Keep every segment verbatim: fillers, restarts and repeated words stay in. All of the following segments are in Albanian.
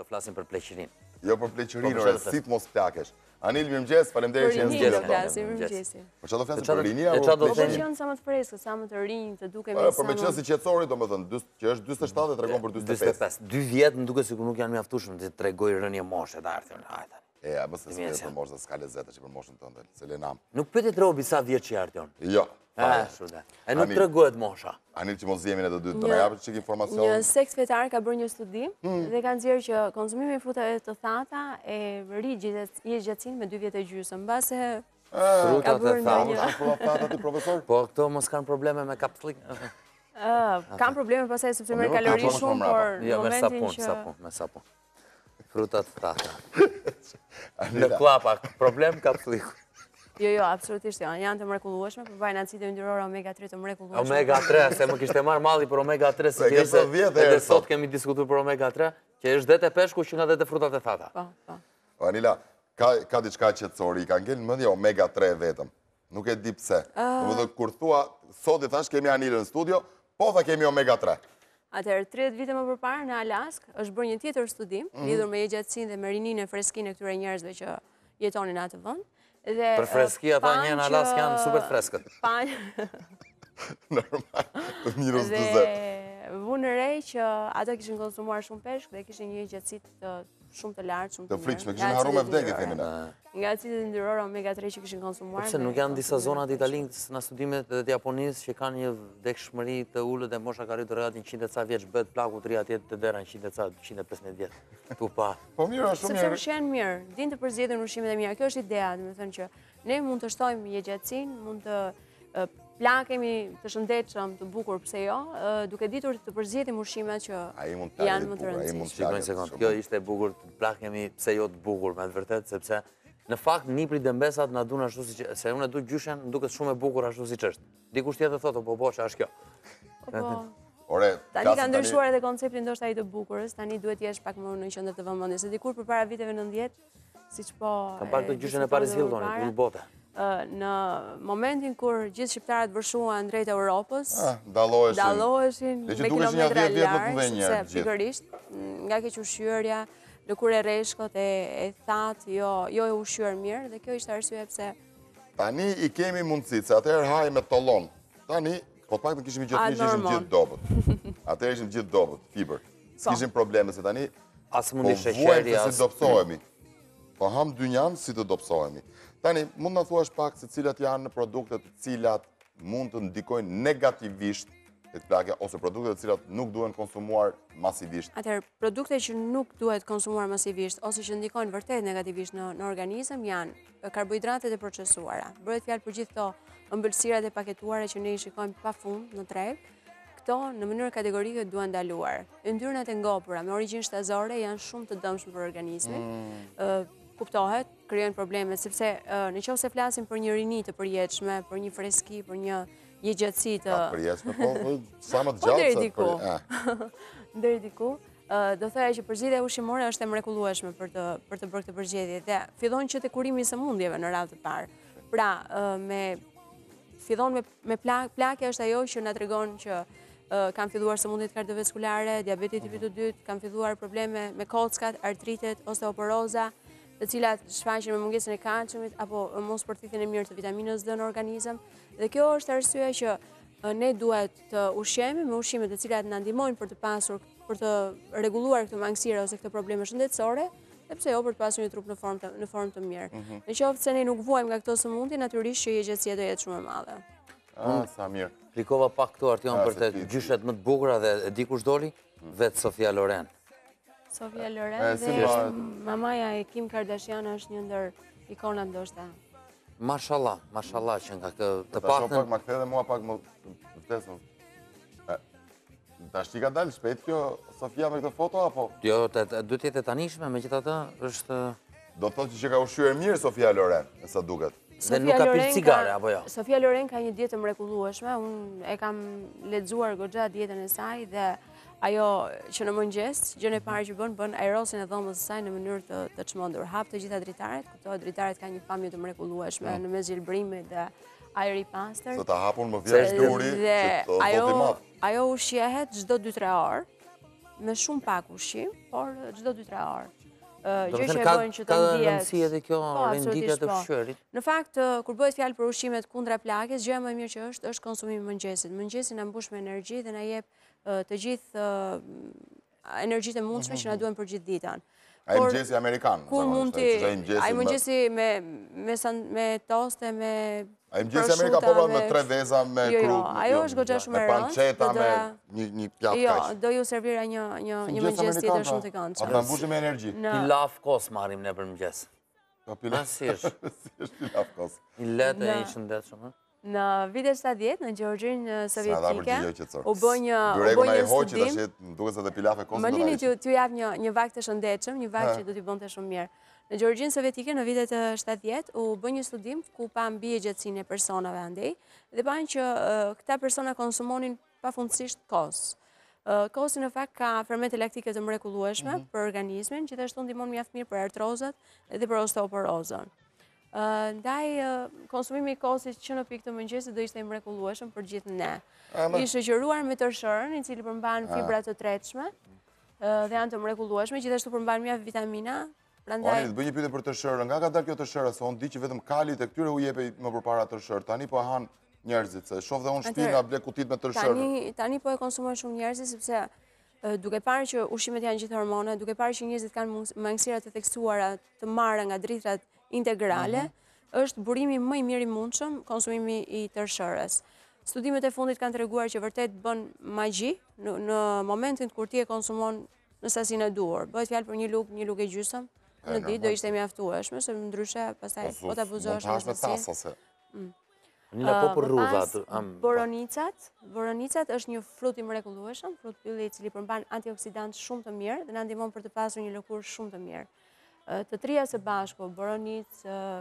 flasim për pleqërinë. Jo për pleqërinë, ore, si të mos plakesh. Anil, mirëmëngjes, faleminderit që Rini do flasim, mirëmëngjesi. Po çfarë do flasim për rinia apo për Po për që janë sa më të freskët, sa më të rinj, të dukemi sa më... Për me qenë si qetësori, domethënë, që është dyzet e shtatë dhe tregon për dyzet e pesë. dy vjet më duket sikur nuk janë mjaftueshëm të tregoj rënje moshe të artën. Hajde. E, a mos e s'pyet për moshën, s'ka lezet që për moshën tënde, se lenam. Nuk pyetet Robi sa vjeç që Artion. Jo. E nuk tregohet mosha. Anil që mos jemi ne të dy, do na japësh çik informacion. Një seks fetar ka bërë një studi dhe ka nxjerrë që konsumimi i frutave të thata e rri jetësinë me dy vjet e gjysmë. Mbase frutat e thata. Thata ti profesor? Po këto mos kanë probleme me kapslik. Kanë probleme pastaj sepse merr kalori shumë, por në momentin që sapun, me sapun. Frutat të thata. Në klapa, problem kapsliku. Jo, jo, absolutisht jo. Janë të mrekullueshme, përbajnë acide yndyrore omega tre të mrekullueshme. omega tre, se më kishte marrë malli për omega tre, si që edhe sot kemi diskutuar për omega tre, që është dhe të peshku që nga dhe të frutat e thata. Po, po. Anila, ka diçka qetësori, i ka ngel në mendje omega tre vetëm. Nuk e di pse. Domethënë kur thua, sot i thash kemi Anilën në studio, po tha kemi omega tre. Atëherë, tridhjetë vite më përpara në Alask është bërë një tjetër studim lidhur me jetësinë dhe me rininë e freskinë e këtyre njerëzve që jetonin në atë vend. Për freski ata një në Alask janë super freskët. Normal, minus dyzet. Dhe vunë re që ata kishin konsumuar shumë peshk dhe kishin një gjatësi të shumë të lartë, shumë të frikshme, kishin harruar me vdekje themi ne. Nga acidet yndyrore omega tre që kishin konsumuar. Pse nuk janë disa zona të Italisë në studimet të Japonisë që kanë një vdekshmëri të ulët dhe mosha ka rritur rreth njëqind e ca vjeç, bëhet plaku të ri atje të dera njëqind e ca, njëqind e pesëmbëdhjetë vjet. Tu pa. Po mirë, është shumë mirë. Sepse ushqen mirë, din të përzgjedhin ushqimet e mira. Kjo është ideja, domethënë që ne mund të shtojmë jetësinë, mund të plakemi të shëndetshëm, të bukur, pse jo, duke ditur të përzgjedhim ushqimet që janë më të rëndësishme. Shikoj një sekond, kjo ishte e bukur, të plakemi pse jo të bukur, me të vërtet, sepse në fakt nipri dëmbesat na duan ashtu siç, se unë e du gjyshen, më duket shumë e bukur ashtu siç është. Dikush tjetër thotë, po po, ç'është kjo? Po. Ore, tani ka ndryshuar edhe koncepti ndoshta ai të bukurës, tani duhet jesh pak më në qendër të vëmendjes. Se dikur përpara viteve nëntëdhjetë, siç po kam parë të gjyshen e Paris Hiltonit, në bote. Në momentin kur gjithë shqiptarët vërshuan drejt Europës, dalloheshin me kilometra larg, sepse pikërisht nga keq ushqyerja, lëkurë e rreshkët e thatë, jo e ushqyer mirë, dhe kjo ishte arsye pse tani i kemi mundësi, se atëherë haj me tollon. Tani, po të paktën kishim gjithë ishim gjithë dobët. Atëherë ishim gjithë dobët, fiber. S'kishim probleme se tani as mundi sheqeri, po vuajmë si dobësohemi. Po ham dynjan si të dobësohemi. Tani, mund në thuash pak se cilat janë produktet cilat mund të ndikojnë negativisht të plakja, ose produktet cilat nuk duhen konsumuar masivisht? Atëherë, produktet që nuk duhet konsumuar masivisht, ose që ndikojnë vërtet negativisht në organizëm, janë karbohidratet e procesuara. Bëhet fjalë për gjithë këto ëmbëlsirat e paketuara që ne i shikojmë pafund në treg, këto në mënyrë kategorike duhen ndaluar. Yndyrnat e ngopura me origjinë shtazore janë shumë të dëmshme për organizmin. Kuptohet, krijojnë probleme, sepse në qoftë se flasim për një rini të përjetshme, për një freski, për një gjatësi të... Ka përjetshme, po, sa më të gjatë se për... Deri diku, do thoya që përzgjedhja ushqimore është e mrekullueshme për të bërë këtë përzgjedhje, dhe fillon që te kurimi i sëmundjeve në radhë të parë. Pra, me fillon me plakja është ajo që na tregon që kanë filluar sëmundjet kardiovaskulare, diabeti tipi të dytë, kanë filluar probleme me kockat, artritet, osteoporoza, të cilat shfaqen me mungesën e kalciumit apo mos përthithjen e mirë të vitaminës D në organizëm. Dhe kjo është arsyeja që ne duhet të ushqemi me ushqime të cilat na ndihmojnë për të pasur, për të rregulluar këtë mangësire ose këtë probleme shëndetësore, dhe pse jo për të pasur një trup në formë të, në formë të mirë. Në qoftë se ne nuk vuajmë nga këto sëmundje, natyrisht që gjatësia do jetë shumë e madhe. Ah, sa mirë. Klikova pak këtu Artion për të gjyshet më të bukura dhe di kush doli? Vetë Sofia Loren. Sofia Loren dhe mamaja e Kim Kardashian është një ndër ikonat ndoshta. Mashallah, mashallah që nga të paktën. paktën. Pak më kthe dhe mua pak më vdesëm. Tash ti ka dalë shpejt kjo Sofia me këtë foto apo? Jo, duhet të jetë e tanishme, megjithatë është... Do të thotë që ka ushqyer mirë Sofia Loren, sa duket. Dhe nuk ka pirë cigare apo jo? Sofia Loren ka një dietë të mrekullueshme, unë e kam lexuar goxha dietën e saj dhe ajo që në mëngjes, gjën e parë që bën, bën aerosin e dhomës së saj në mënyrë të të çmendur. Hap të gjitha dritaret, kuptohet dritaret kanë një pamje të mrekullueshme në mes gjelbrimit dhe ajri i pastër. Sot ta hapun më vjen duri që të ajo ajo ushqehet çdo dy tre orë. me shumë pak ushqim, por çdo dy tre orë. Do Gjë të që e thënë bën që ka të ka ndihet. rëndësi edhe kjo Po, renditja absolutisht të po. fshërit. Në fakt, kur bëhet fjalë për ushqimet kundra plakjes, gjëja më e mirë që është është konsumimi i mëngjesit. Mëngjesi na mbush me energji dhe na jep të gjithë energjitë e mundshme që na duhen për gjithë ditën. Ai mëngjesi amerikan. Kur mund ti, ai mëngjesi me me me toste, me ai mëngjesi amerikan po me tre veza me jo, kru. Jo, ajo është goxha shumë e rëndë. Panceta me një një pjatë Jo, kaq. do ju servira një një një mëngjes tjetër shumë të këndshëm. Ata mbushim me energji. Pilaf kos marrim ne për mëngjes. Po pilaf si është? Si është pilaf kos? I lehtë e i shëndetshëm, ha? Në vitet shtatëdhjetë në Gjeorgjinë sovjetike u bë një u bë një studim. Duket se te pilaf e kos. Më lini t'ju jap një një vakt të shëndetshëm, një vakt që do t'i bënte shumë mirë. Në Gjeorgjinë sovjetike në vitet shtatëdhjetë u bë një studim ku pa mbi gjatësinë e personave andej dhe panë që këta persona konsumonin pafundësisht kos. Kosi në fakt ka fermente laktike të mrekullueshme për organizmin, gjithashtu ndihmon mjaft mirë për artrozat dhe për osteoporozën. Ndaj konsumimi i kosit që në pikë të mëngjesit do ishte i mrekullueshëm për gjithë ne. I shoqëruar me tërshërën, i cili përmban fibra të tretshme dhe janë të mrekullueshme, gjithashtu përmban mjaft vitamina. Prandaj, bëj një pyetje për tërshërën. Nga ka dalë kjo tërshëra? Se unë di që vetëm kalit e këtyre u jepej më përpara tërshërë. Tani po e han njerëzit, se shoh dhe unë shtëpi nga ble kutit me tërshërë. Tani tani po e konsumojnë shumë njerëzit sepse duke parë që ushqimet janë gjithë hormone, duke parë që njerëzit kanë mangësira të theksuara të marra nga dritrat integrale, është burimi më i mirë i mundshëm konsumimi i tërshërës. Studimet e fundit kanë treguar që vërtet bën magji në momentin kur ti e konsumon në sasinë e duhur. Bëhet fjalë për një lugë, një lugë e gjysmë në ditë do ishte mjaftueshme, se ndryshe pastaj po ta abuzosh me sasi. Anila, po për rrudhat. Boronicat, boronicat është një frut i mrekullueshëm, frut pylli i cili përmban antioksidant shumë të mirë dhe na ndihmon për të pasur një lëkurë shumë të mirë. Të trija së bashku, boronic,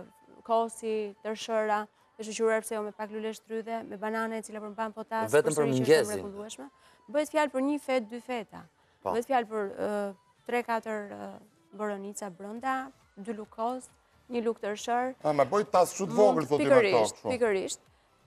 kosi, tërshëra, të shoqëruar pse jo me pak lule shtrydhe, me banane e cila përmban potas, vetëm për mëngjesin. Mrekullueshme. Bëhet fjalë për një fet, dy feta. Bëhet fjalë për tre katër boronica brenda, dy lugë kos, një lugë tërshër. A, ma bëj tas shumë të vogël thotë me këto. Pikërisht.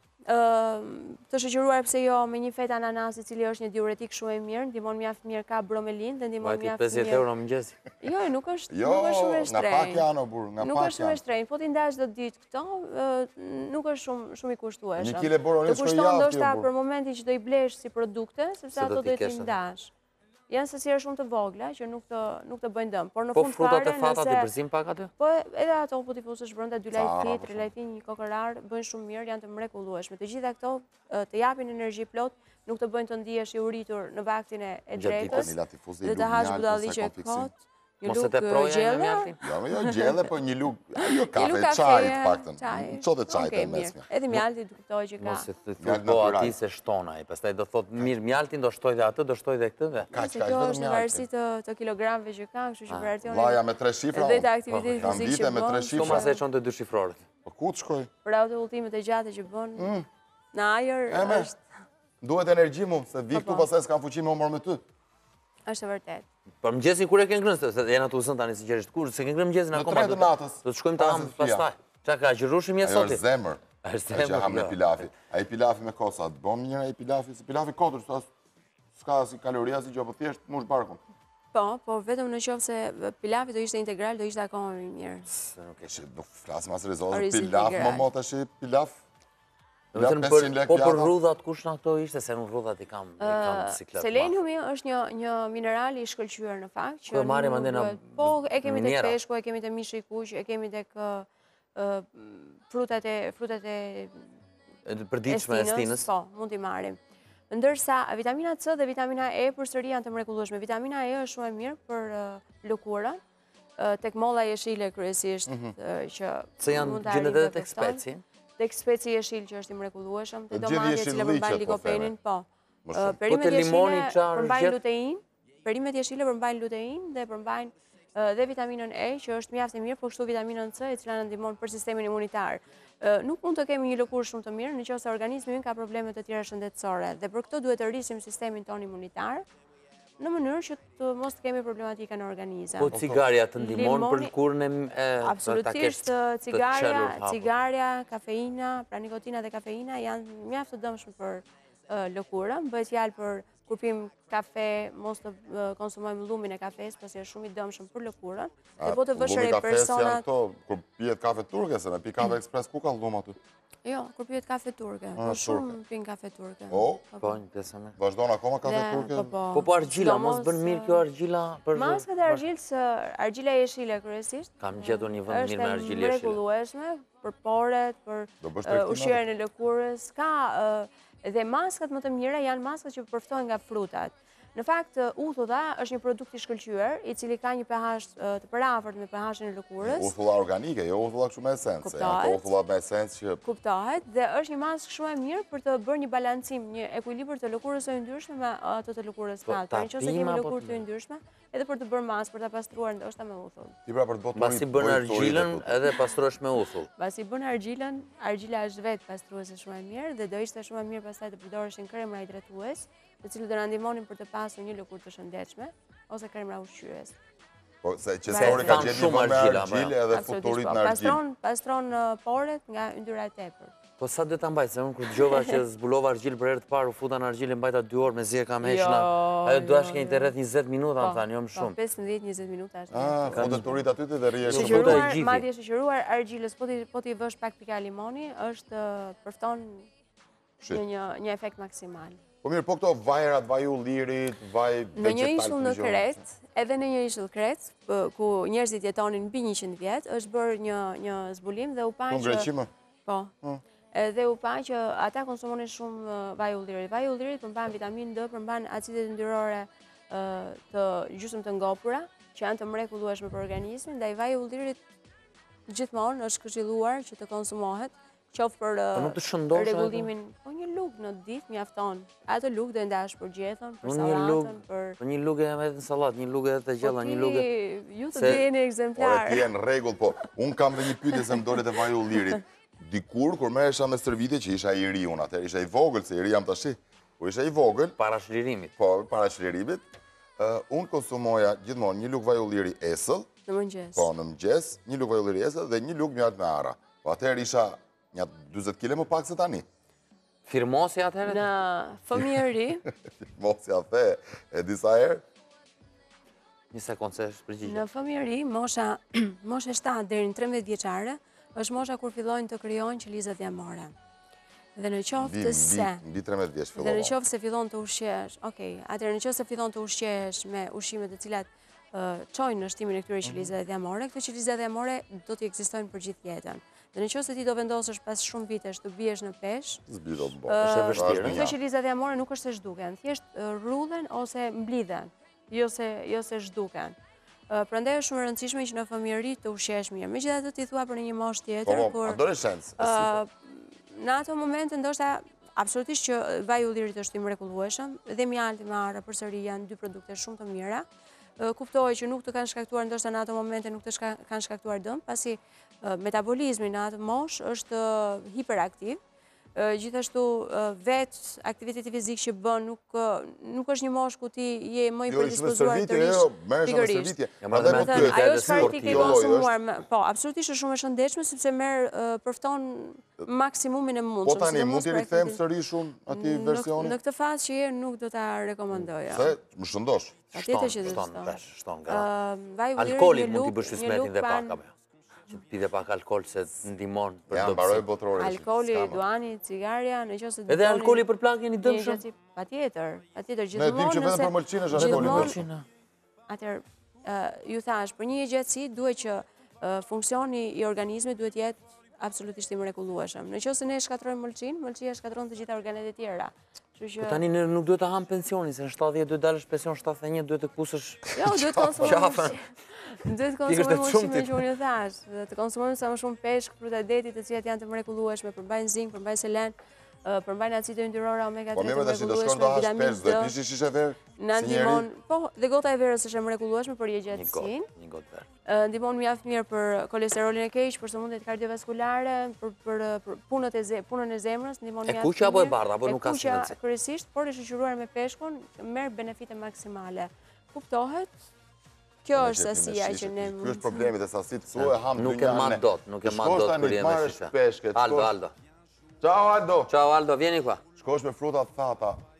Të shoqëruar pse jo me një fetë ananas i cili është një diuretik shumë i mirë, ndihmon mjaft mirë ka bromelin dhe ndihmon mjaft mirë. pesëdhjetë euro mëngjes. Jo, nuk është nuk është shumë e shtrenjtë. Nga pak janë o burr, nga pak janë. Nuk është shumë e shtrenjtë, po ti ndash çdo ditë këto, nuk është shumë shumë i kushtueshëm. Një kile boronic shkoj javë. Të kushton ndoshta për momentin që do i blesh si produkte, sepse ato do të ndash. Janë sasira shumë të vogla që nuk të nuk të bëjnë dëm, por në fund fare Po frutat e fatat i përzim pak aty? Po edhe ato po ti fusësh brenda dy lajfi, tre lajfi, një kokorar, bëjnë shumë mirë, janë të mrekullueshme. Të gjitha këto të japin energji plot, nuk të bëjnë të ndihesh i uritur në vaktin e dretës. Dhe të hash budalliqe kot. Një lugë gjelle? Jo, jo gjelle, po një lugë, jo kafe, çaj të paktën. Çotë çaj të mesme. Edhe mjalti do kuptoj që ka. Mos e thot po aty se shton ai, pastaj do thot mirë mjaltin do shtoj dhe atë, do shtoj dhe këtë dhe. Ka çka vetëm mjalti. Në varësi të të kilogramëve që ka, kështu që për artionin. Vllaja me tre shifra. Dhe të aktivitetit fizik që me tre shifra. Thomas e çonte dy shifrorët. Po ku të shkoj? Për ato udhëtimet e gjata që bën. Në ajër është. Duhet energji mu, se vi këtu pastaj s'kam fuqi me humor me ty. Është e vërtet. Për mëngjesin kur e ke ngrënë, se janë ato zën tani sinqerisht, kur se ke ngrënë mëngjesin akoma. Në tre të natës. Do të shkojmë ta ham pastaj. Çka ka gjërushim ja sot? Është zemër. Është zemër. Që ham me pilafi. Ai pilafi me kosa, bën mirë ai pilafi, se pilafi kotër, s'ka si kaloria si gjë, po thjesht mush barkun. Po, po vetëm në qoftë se pilafi do ishte integral, do ishte akoma më mirë. Nuk e shi, nuk flasim as rezolve, pilaf më mo tash pilaf. Po për rrudhat, kush në këto ishte, se në rrudhat i kam ciklet. Seleniumi është një mineral i shkëlqyer në fakt. Kërë marim andena Po, e kemi tek peshku, e kemi tek mishi i kuq, e kemi tek frutat e përditshme e stinës. Po, mund t'i marim. Ndërsa vitamina C dhe vitamina E përsëri janë të mrekullueshme. Vitamina E është shumë e mirë për lëkurën, tek molla jeshile kryesisht që C janë gjendet edhe tek speci. Tek speci jeshil që është i mrekullueshëm, te domati e cila përmbajnë likopenin, po. Perimet jeshile përmbajnë lutein, perimet jeshile përmbajnë lutein dhe përmbajnë dhe vitaminën E, që është mjaft e mirë, po kështu vitaminën C, e cila na ndihmon për sistemin imunitar. Nuk mund të kemi një lëkurë shumë të mirë nëse organizmi ynë ka probleme të tjera shëndetësore, dhe për këtë duhet të rrisim sistemin ton imunitar në mënyrë që të mos të kemi problematika në organizëm. Po cigarja të ndihmon për lëkurën e absolutisht, cigarja, cigarja, kafeina, pra nikotina dhe kafeina janë mjaft të dëmshme për lëkurën. Bëhet fjalë për kur pim kafe, mos të konsumojmë llumin e kafes, pasi është shumë i dëmshëm për lëkurën. Dhe po të vësh re personat... Kur pijet kafe turke, se me pi kafe ekspres, ku ka llum aty? Jo, kur pijet kafe turke. Po shumë pin kafe turke. O? Po, një pesë me. Vazhdon akoma kafe turke? Po, po argjila, mos bën mirë kjo argjila për... Maskat e argjilës, argjila jeshile kërësisht. Kam gjetur një vend mirë me argjilë jeshile. Është e mrekullueshme për poret, për ushqerën e lëkurës. Ka dhe maskat më të mira janë maskat që përftojnë nga frutat. Në fakt, uthulla është një produkt i shkëlqyer, i cili ka një pH të përafërt me pH-in e lëkurës. Uthulla organike, jo uthulla kështu me esencë. Janë uthulla me esencë që... Kuptohet, dhe është një maskë shumë e mirë për të bërë një balancim, një ekuilibër të lëkurës së ndryshme me ato të lëkurës natë. Për nëse kemi lëkurë të ndryshme, edhe për të bërë maskë, për ta pastruar ndoshta me uthull. Ti pra për të bërë Pasi bën argjilën edhe pastruosh me uthull. Pasi bën argjilën, argjila është vetë pastruese shumë e mirë dhe do ishte shumë e mirë pastaj të përdoreshin kremra hidratues, të cilët do na ndihmonin për të pasur një lëkurë të shëndetshme ose kremra ushqyes. Po se qesori ka gjetë një vend me argjilë edhe futurit në argjilë. Pastron poret nga yndyra e tepërt. Po sa duhet ta mbaj, se unë kur dëgjova që zbulova argjilë për herë të parë, u futa në argjilë mbajta dy orë me zi e kam heqna. Ajo duash ke një rreth njëzet minuta, më thanë, jo më shumë. Po pesëmbëdhjetë njëzet minuta është. Ah, futet turit aty dhe rrije shumë. Shoqëruar, madje shoqëruar argjilës, po ti po ti vësh pak pika limoni, është përfton një një efekt maksimal. Po mirë, po këto vajrat, vaj ullirit, vaj vegetal... Në një ishull në Kret, edhe në një ishull Kret, ku njerëzit jetonin mbi njëqind vjetë, është bërë një zbulim dhe u pa që... Në Greqi më? Po. Dhe u pa që ata konsumonin shumë vaj ullirit. Vaj ullirit përmban vitamin D, përmban acidet yndyrore të gjysmë të ngopura, që janë të mrekullueshme për organizmin, dhe i vaj ullirit gjithmonë është këshilluar që të konsumohet, qoftë për rregullimin, po një lugë në ditë mjafton. Ato lugë do ndash për gjethen, për sallatën, për... Po një lugë edhe në sallatë, një lugë edhe të gjella, një lugë... Ju të jeni ekzemplar. Ore, ti e në rregull, po. Unë kam dhe një pyetje se më dole të vaj ullirit. Dikur, kur merresha me stërvitje që isha i ri unë atëherë, isha i vogël, se i ri jam tash. Kur isha i vogël... Para shlirimit. Po, para shlirimit. Unë konsumoja gjithmonë një lugë vaj ulliri esëll. Në mëngjes. Po, në mëngjes, një lugë vaj ulliri esëll dhe një lugë mjalt me ara. Po atëherë isha një dyzet kile më pak se tani. Firmosi atëherë? Në fëmijëri. Firmosi atë e disa herë. Një sekundë se është përgjigje. Në fëmijëri, mosha mosha shtatë deri në trembëdhjetë vjeçare, është mosha kur fillojnë të krijojnë qelizat jamore. Dhe në qoftë se mbi trembëdhjetë vjeç fillon. Dhe në qoftë se fillon të ushqesh, okay, atëherë në qoftë se fillon të ushqesh me ushqime të cilat çojnë në shtimin e këtyre qelizave jamore, këto qelizat jamore do të ekzistojnë për gjithë jetën. Dhe në qoftë se ti do vendosësh pas shumë vitesh të biesh në peshë, zbidot bo. Është e vështirë. Këto qelizat jamore nuk është se zhduken, thjesht rrullen ose mblidhen, jo se jo se zhduken. Prandaj është shumë e rëndësishme që në fëmijëri të ushqesh mirë. Megjithatë ti thua për një moshë tjetër kur adoleshencë. Në ato momente ndoshta absolutisht që vaj ullirit është i mrekullueshëm dhe mjalti me arra përsëri janë dy produkte shumë të mira. Kuptoj që nuk të kanë shkaktuar ndoshta në ato momente nuk të kanë shkaktuar dëm, pasi metabolizmi në atë moshë është hiperaktiv. Gjithashtu vetë aktiviteti fizik që bën nuk është një moshë ku ti je më i predispozuar të rish pikërisht. Ajo çfarë ti ke konsumuar, po, absolutisht është shumë e shëndetshme sepse merr përfton maksimumin e mundshëm. Po tani mund t'i rikthejmë sërish unë atij versionin? Në këtë fazë që je nuk do ta rekomandoja. Se më shëndosh. Patjetër që do të shton, shton gara. Alkooli Alkooli mund t'i bësh smetin dhe pak apo jo. Që të pide pak alkohol se ndihmon për dobësi. Ja, mbaroj botrore. Alkooli, duani, cigaria, nëse Edhe alkooli për plakjen i dëmshëm? Patjetër, patjetër gjithmonë. Ne dim që vetëm për mëlçin është alkooli mëlçin. Atëherë, ju thash, për një gjatësi duhet që funksioni i organizmit duhet jetë absolutisht i mrekullueshëm. Nëse ne shkatrojmë mëlçin, mëlçia shkatron të gjitha organet e tjera. Po tani nuk duhet të ham pensionin, se në shtatëdhjetë duhet dalësh pension, shtatëdhjetë e një duhet të kusësh. Jo, duhet të konsumojmë. Duhet të konsumojmë ushqime që unë thash, të konsumojmë sa më shumë peshk, fruta deti, të cilat janë të mrekullueshme, përmbajnë zink, përmbajnë selen, përmbajnë acide yndyrore omega tre të mrekullueshme, vitamin D. Pishi shishe verë? Na ndihmon, po, dhe gota e verës është e mrekullueshme për gjatësinë. Një gotë verë. Ndihmon mjaft mirë për kolesterolin e keq, për sëmundjet kardiovaskulare, për për punën e punën e zemrës, ndihmon mjaft. E kuqja apo e bardha, apo nuk ka asnjë rëndësi. Kuqja kryesisht, por e shoqëruar me peshkun, merr benefite maksimale. Kuptohet? Kjo është sasia që ne mund. Ky është problemi të sasitë suaj ham nuk e mat dot, nuk e mat dot kur jemi me shishe. Aldo, Aldo. Ciao Aldo. Ciao Aldo, vieni qua. Shkosh me fruta thata,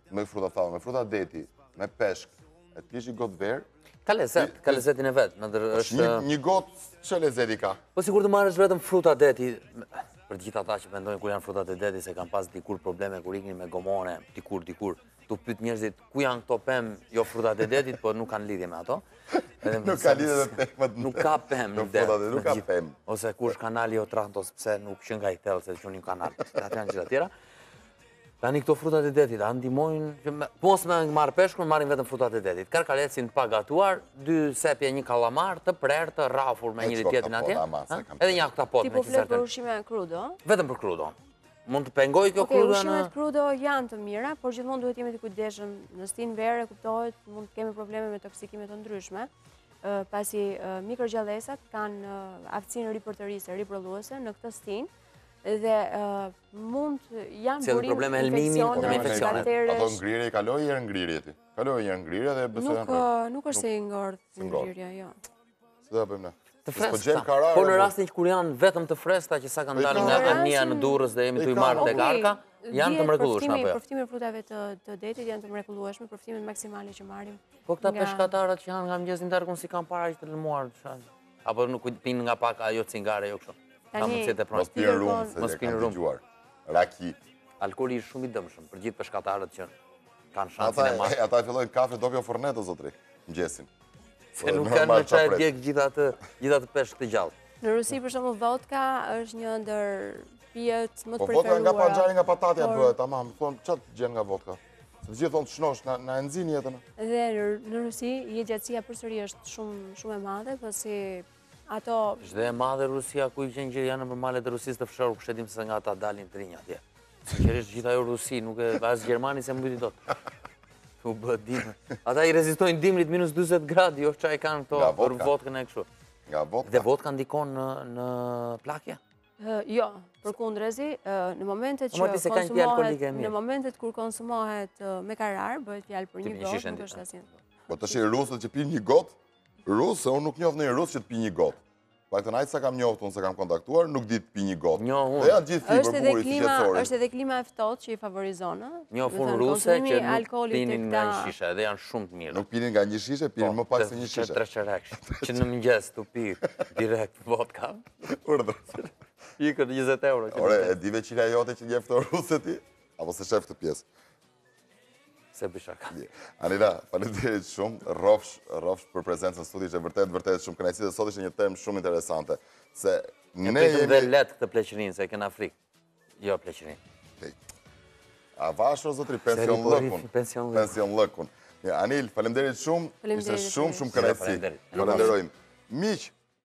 me fruta thallë, me fruta deti, me peshk, e të pish i gotë verë. Ka lezet, ka lezetin e vetë. Një, një gotë që lezeti ka? Po sigur të marrësh vetëm fruta deti, për gjithë ata që mendojnë kur janë frutat e deti se kanë pas dikur probleme kur ikin me gomone, dikur, dikur, tu pyet njerëzit ku janë këto pemë, jo frutat e detit, po nuk kanë lidhje me ato. Nuk ka lidhje me pemët. Nuk ka pemë në det. Nuk ka pemë. Ose kush kanali o trantos, pse nuk qën nga i thellë se që një kanal. Atë janë gjitha tjera. Tani këto frutat e detit, a ndihmojnë, mos me marrë peshkun, marrin vetëm frutat e detit. Karkalecin pa gatuar, dy sepje, një kallamar, të prerë, të rrafur me njëri tjetrin atje. Edhe një oktapod me Tipo qeser. flet për ushqime krudo? Vetëm për krudo. Mund të pengoj kjo krudo në... Ushqimet krudo janë të mira, por gjithmonë duhet jemi të kujdesshëm. Në stin verë, kuptohet, mund të kemi probleme me toksikime të ndryshme, pasi mikrogjallësat kanë aftësinë ripërtërise, riprodhuese në këtë stin, dhe mund janë burim infekcione, ato ngrirje i kaloj herë ngrirje ti. Kaloj herë ngrirje dhe besoj janë. Nuk është se i ngordh ngrirja, jo. Si do bëjmë ne? Të freskëta. Po në rastin që kur janë vetëm të freskëta që sa kanë dalë nga ania në Durrës dhe jemi tu i marrë tek Arka, janë të mrekullueshme apo jo? Përftimet e frutave të detit janë të mrekullueshme, përftimet maksimale që marrim. Po këta peshkatarët që janë nga mëngjesi darkun si kanë para që të lëmuar, apo nuk pinë nga pak ajo cigare jo kështu. Tani, mos pinë rum, se e kanë dëgjuar. Raki. Alkooli është shumë i dëmshëm për gjithë peshkatarët që kanë shansin e madh. Ata fillojnë kafe doppio forneto zotri, mëngjesin. Se nuk kanë me çaj djeg gjithë atë, gjithë atë peshk të gjallë. Në Rusi për shembull vodka është një ndër pijet më të preferuara. Po vodka nga panxhari nga patatja bëhet, tamam, thon çat gjen nga vodka. Se gjithë thonë shnosh na na e nxin jetën. Dhe në Rusi jetëgjatësia përsëri është shumë shumë e madhe, pasi ato... Është dhe e madhe Rusia, ku i qenë gjithë janë në malet e Rusisë të fshorë, kushtetim se nga ata dalin të rinja atje. Sinqerisht gjitha jo Rusi, nuk e as Gjermani se mbyti dot. U bë dimë. Ata i rezistojnë dimrit minus dyzet gradë, jo çaj kanë këto për vodkën e kështu. Nga vodka. Dhe vodka ndikon në në plakje? Jo, përkundrezi, në momentet që konsumohet, në momentet kur konsumohet me karar, bëhet fjalë për një gotë, nuk është asnjë. Po tash rusët që pinë një gotë, rusë, se unë nuk njoh ndonjë rus që të pi një gotë. Paktën ai sa kam njohur, unë se kam kontaktuar, nuk di të pi një gotë. Njohun. Dhe janë gjithë fibër buri shqetësore. Është edhe klima e ftohtë që i favorizon, ëh. Njohun ruse që nuk pinin nga një shishe, dhe janë shumë të mirë. Nuk pinin nga një shishe, pinin më pak se një shishe. Tre çereksh, që në mëngjes tu pi direkt vodka. Urdhër. Ikën njëzet euro. Ore, e dive qila jote që njeftë ruse ti? Apo se shef të pjesë? Se bishaka. Anila, faleminderit shumë, rrofsh, rrofsh për prezencën në studi që vërtet, vërtet shumë kënaqësi dhe sot ishte një temë shumë interesante. Se ne jemi dhe let këtë pleqërinë, se e kena frikë. Jo pleqërinë. A vasho zotri pension lëkun. Pension lëkun. Pension lëkun. Anil, faleminderit shumë. Ishte shumë shumë kënaqësi. Falenderojmë. Miq,